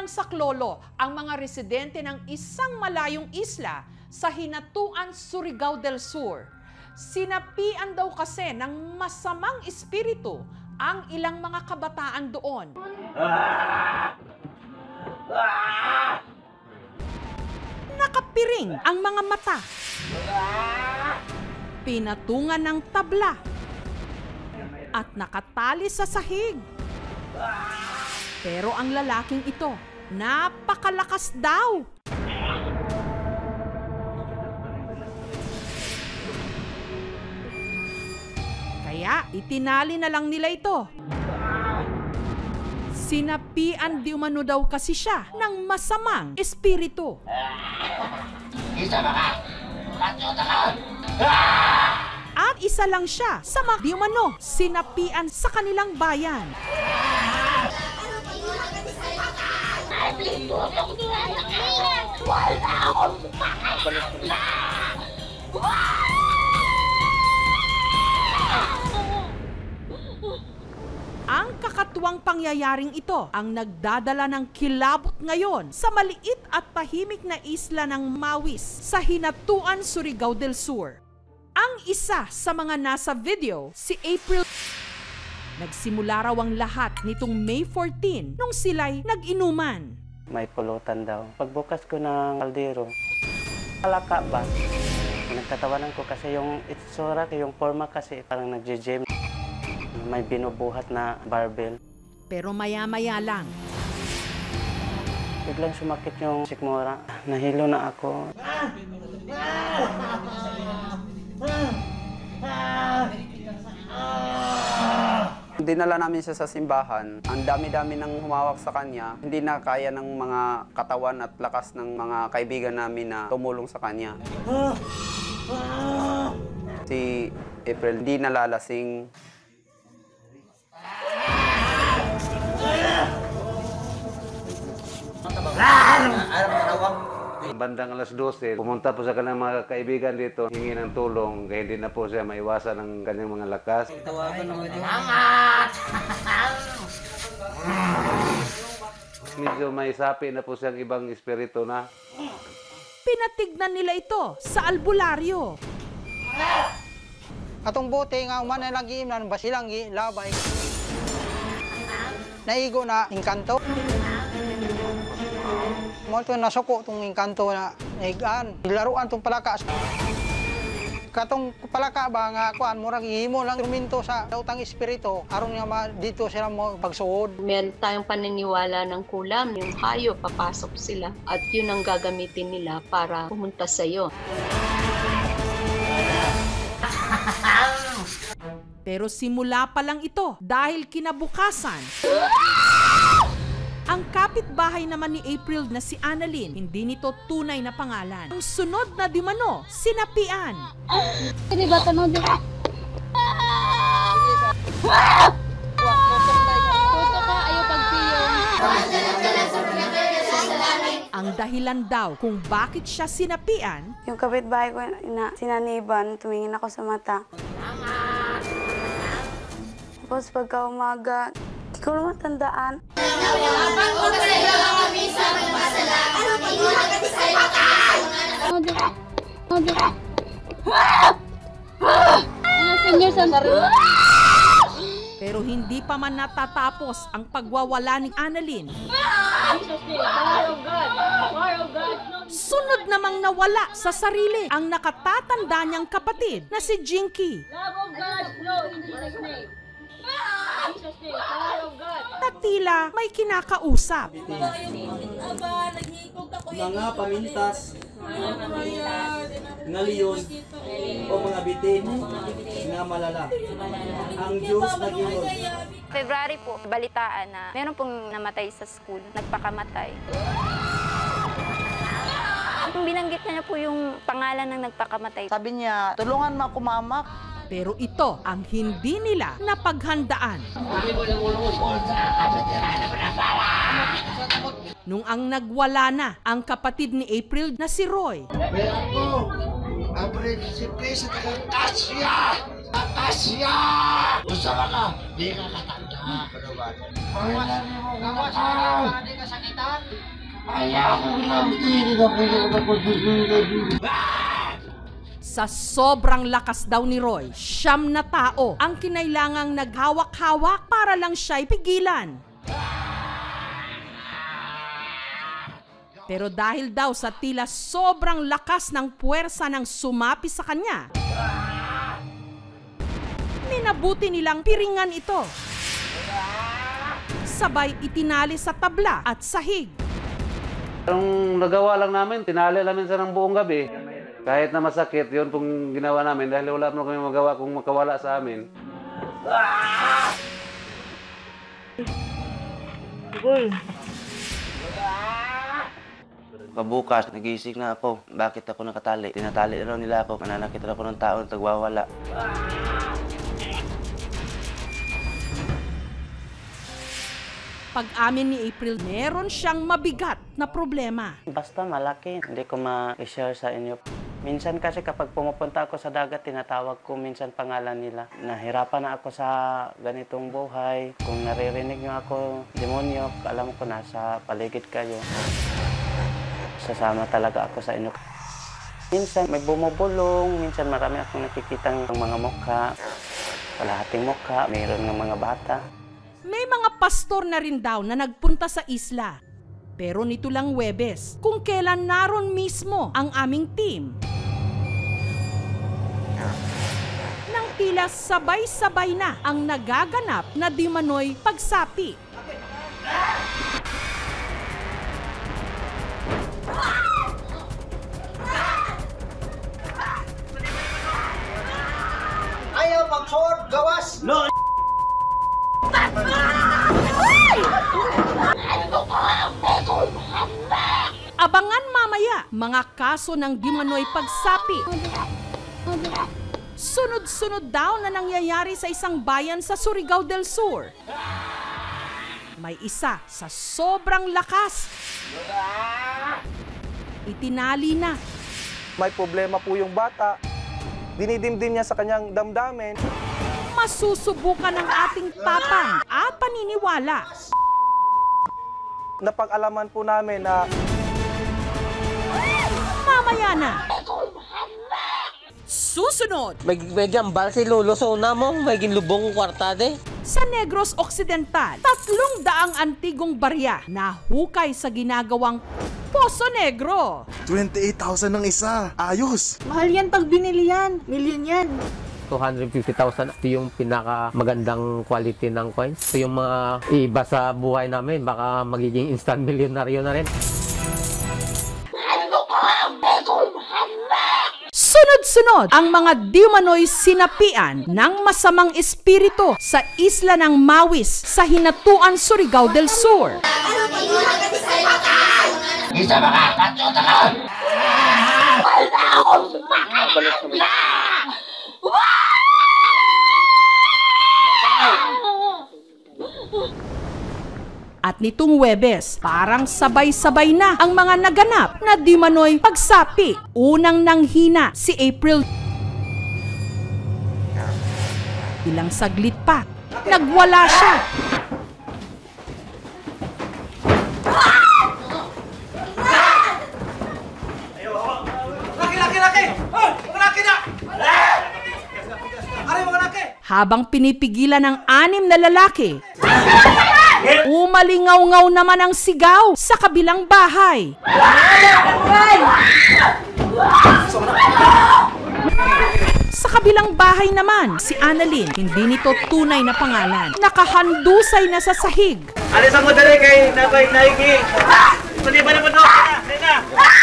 ng saklolo ang mga residente ng isang malayong isla sa Hinatuan, Surigao del Sur. Sinapian daw kasi ng masamang espiritu ang ilang mga kabataan doon. Nakapiring ang mga mata. Pinatungan ng tabla. At nakatali sa sahig. Pero ang lalaking ito, napakalakas daw. Kaya itinali na lang nila ito. Sinapian diumano daw kasi siya ng masamang espiritu. At isa lang siya sa mga diumano sinapian sa kanilang bayan. Ang kakatuwang pangyayaring ito ang nagdadala ng kilabot ngayon sa maliit at tahimik na isla ng Mawes sa Hinatuan, Surigao del Sur. Ang isa sa mga nasa video, si April. Nagsimula raw ang lahat nitong May 14 nung sila'y nag-inuman. May pulutan daw. Pagbukas ko ng kaldero, palaka ba? Nagtatawanan ko kasi yung itsura, yung forma kasi parang nagje-gym. May binubuhat na barbell. Pero maya-maya lang. Biglang sumakit yung sikmura. Nahilo na ako. Dinala namin siya sa simbahan. Ang dami-dami nang humawak sa kanya. Hindi na kaya ng mga katawan at lakas ng mga kaibigan namin na tumulong sa kanya. Si April hindi nalalasing. Bandang alas 12, pumunta po sa kanyang mga kaibigan dito, hingi ng tulong, kaya hindi na po siya maiwasan ng kanyang mga lakas. Medyo may sapi na po siyang ibang espiritu na. Pinatignan nila ito sa albularyo. Atong bote nga umana nag-iimnan ba silang labay. Naigo na inkanto. Mo to nasuko tong inkanto na naigaan. Laruan tong palaka. Katong palaka ba nga kuan murag ihimo lang instrumento sa utang espiritu aron nga dito sila mo pagsuod. Meron tayong paniniwala ng kulam, yung hayop papasok sila at yun ang gagamitin nila para pumunta sa iyo. Pero simula pa lang ito dahil kinabukasan. Ang kapitbahay naman ni April na si Annalyn, hindi nito tunay na pangalan. Ang sunod na diumano, sinapian. Ini ba tanong din? Tuto ka, ayaw pagpiyong. Ang dahilan daw kung bakit siya sinapian, yung kapitbahay ko na sinaniban, tumingin ako sa mata. Tapos pagka umaga, hindi ko naman tandaan. pero hindi pa man natatapos ang pagwawala ni Annalyn. Sunod namang nawala sa sarili ang nakatatanda niyang kapatid na si Jinky. Na tila may kinakausap. Mga pamintas, ngaliyon, o mga bitin na malala. Ang Diyos nag-iyon. February po, balitaan na meron pong namatay sa school, nagpakamatay. Binanggit niya po yung pangalan ng nagpakamatay. Sabi niya, tulungan mo ako mama. Pero ito ang hindi nila napaghandaan. Nung ang nagwala na ang kapatid ni April na si Roy. Ang prinsipe sa taga-Tasya! Tasya! Gusto ka! Di ka katanda! sinananiban. Gawas para di kasakitan. Sa sobrang lakas daw ni Roy, 9 na tao ang kinailangang naghawak-hawak para lang siya'y pigilan. Pero dahil daw sa tila sobrang lakas ng puwersa ng sumapi sa kanya, minabuti nilang piringan ito. Sabay itinali sa tabla at sahig. Ang nagawa lang namin, tinali namin sa ng buong gabi. Kahit na masakit, yun pong ginawa namin dahil wala naman kami magawa kung makawala sa amin. Pabukas, nagising na ako. Bakit ako nakatali? Tinatali na nila ako. Mananakit na ako ng tao na tagwawala. Pag-amin ni April, meron siyang mabigat na problema. Basta malaki, hindi ko ma-share sa inyo. Minsan kasi kapag pumupunta ako sa dagat, tinatawag ko minsan pangalan nila. Nahirapan na ako sa ganitong buhay. Kung naririnig niyo ako, demonyo, alam ko nasa paligid kayo. Sasama talaga ako sa inyo. Minsan may bumubulong, minsan marami akong nakikitang mga mukha, kalahating mukha, mayroon ng mga bata. May mga pastor na rin daw na nagpunta sa isla. Pero nito lang Huwebes, kung kailan naroon mismo ang aming team. Nang tila sabay-sabay na ang nagaganap na diumano'y pagsapi. Ayaw mag-sword, gawas! No! Abangan mamaya mga kaso ng diumano'y pagsapi. Sunod-sunod daw na nangyayari sa isang bayan sa Surigao del Sur. May isa sa sobrang lakas. Itinali na. May problema po yung bata. Dinidimdim niya sa kanyang damdamin. Masusubukan ng ating tapang at paniniwala. Napag-alaman po namin na mamaya na. Susunod. May gambal si Lolo sa una mo, may ginlubong kwartade. Sa Negros Occidental, 300 antigong barya na hukay sa ginagawang Poso Negro. 28,000 ng isa. Ayos! Mahal yan pag binili yan. Million yan. 250,000. Ito yung pinakamagandang quality ng coins. Ito yung mga iba sa buhay namin. Baka magiging instant milyonaryo na rin. Sunod-sunod ang mga diumano'y sinapian ng masamang espiritu sa isla ng Mawes sa Hinatuan, Surigao del Sur. Isa makakatutakan! At nitong Huwebes, parang sabay-sabay na ang mga naganap na diumano'y pagsapi. Unang nanghina si April. Ilang saglit pa, nagwala siya. Habang pinipigilan ng 6 na lalaki, umalingaw-ngaw naman ang sigaw sa kabilang bahay. Sa kabilang bahay naman, si Annalyn, hindi nito tunay na pangalan, nakahandusay na sa sahig. Alisan mo dali kay Napay Naigi. Pwede ba naman ako? Nena!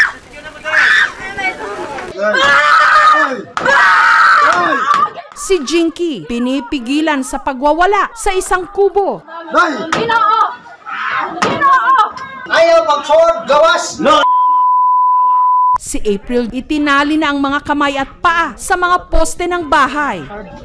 Si Jinky, pinipigilan sa pagwawala sa isang kubo. Ginoo! Ginoo! Ayaw mag-sword, gawas! No! Si April, itinali na ang mga kamay at paa sa mga poste ng bahay.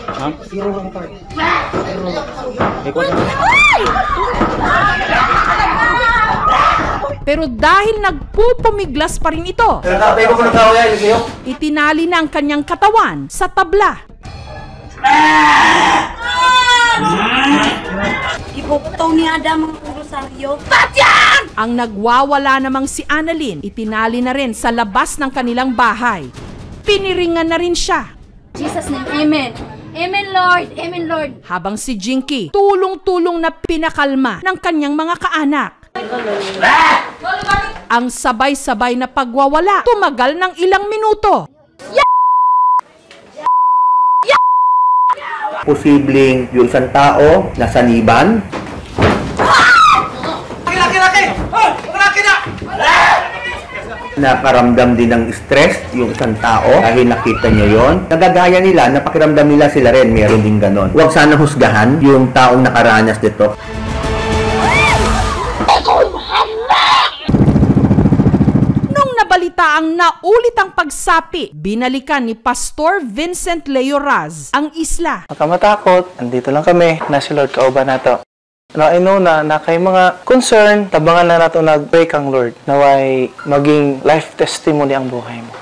Pero dahil nagpupumiglas pa rin ito, itinali na ang kanyang katawan sa tabla. Buktaw ni Adam ang rosaryo. Tatyan! Ang nagwawala namang si Annalyn, itinali na rin sa labas ng kanilang bahay. Piniringan na rin siya. Jesus name, amen. Amen, Lord. Amen, Lord. Habang si Jinky, tulong-tulong na pinakalma ng kanyang mga kaanak. Ang sabay-sabay na pagwawala, tumagal ng ilang minuto. Posibleng yung isang tao na saniban. Nakaramdam din ng stress yung isang tao dahil nakita niya yon. Nagagaya nila, napakiramdam nila sila rin, meron din ganon. Huwag sana husgahan yung taong nakaranas dito. Nung nabalita ang naulit ang pagsapi, binalikan ni Pastor Vincent Leoraz ang isla. Makamatakot, andito lang kami, na si Lord kauban nato. Na kay mga concern, tabangan na nato nag-pray kang Lord, naway maging life testimony ang buhay mo.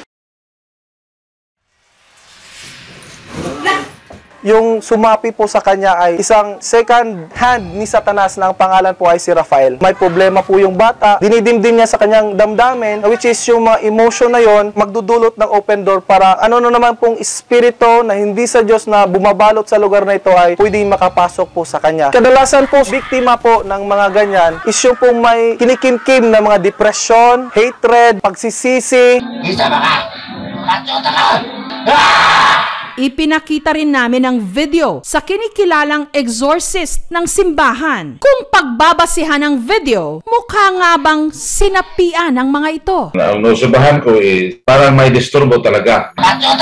Yung sumapi po sa kanya ay isang second hand ni Satanas na ang pangalan po ay si Rafael. May problema po yung bata, dinidimdim niya sa kanyang damdamin, which is yung mga emotion na yon magdudulot ng open door para ano naman pong espiritu na hindi sa Diyos na bumabalot sa lugar na ito ay pwedeng makapasok po sa kanya. Kadalasan po, biktima po ng mga ganyan is yung pong may kinikimkim na mga depression, hatred, pagsisisi. Isa mga katutakot! Ipinakita rin namin ang video sa kinikilalang exorcist ng simbahan. Kung pagbabasihan ng video, mukha nga bang sinapian ang mga ito? Ang nasabahan ko is parang may disturbo talaga.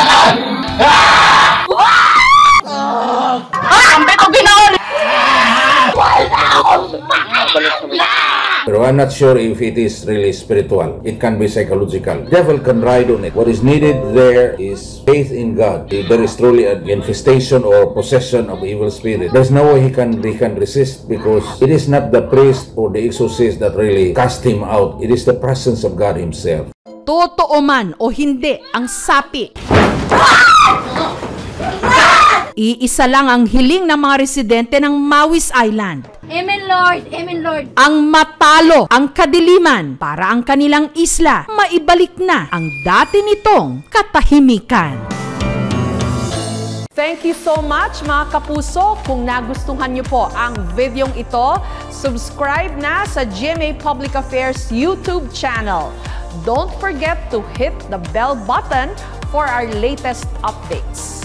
Pero I'm not sure if it is really spiritual. It can be psychological. Devil can ride on it. What is needed there is faith in God. If there is truly an infestation or possession of evil spirit, there's no way he can resist, because it is not the priest or the exorcist that really cast him out. It is the presence of God himself. Totoo man o hindi ang sapi. Iisa lang ang hiling ng mga residente ng Mawes Island. Amen, Lord. Amen, Lord. Ang matalo ang kadiliman para ang kanilang isla maibalik na ang dati nitong katahimikan. Thank you so much mga kapuso. Kung nagustuhan niyo po ang videong ito, subscribe na sa GMA Public Affairs YouTube channel. Don't forget to hit the bell button for our latest updates.